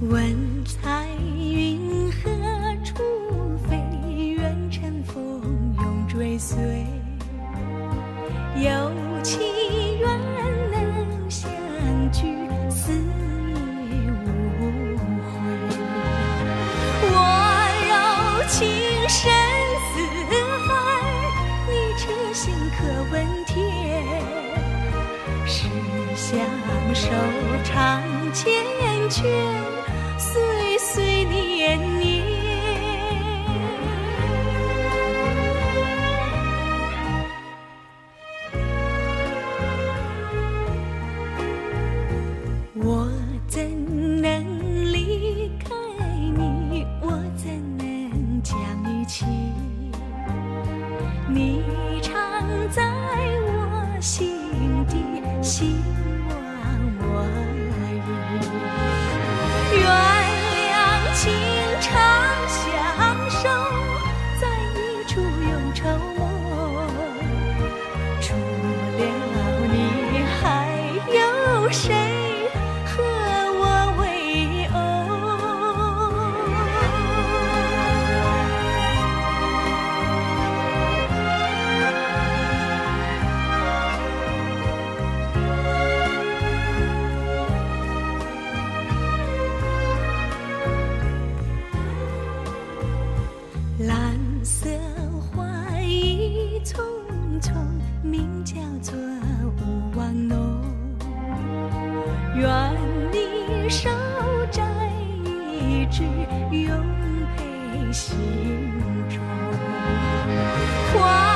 问彩云何处飞，愿乘风永追随。有期愿能相聚，思忆无悔。我柔情深似海，你痴心可问天。是相守长缱绻，岁岁年年。我怎能离开你？我怎能将你弃？你常在我心底，希望我已。愿两情长相守，在一处永筹谋。除了你还有谁和我为偶？蓝色花意匆匆，名叫做勿忘浓。愿你手摘一枝，永陪心中。花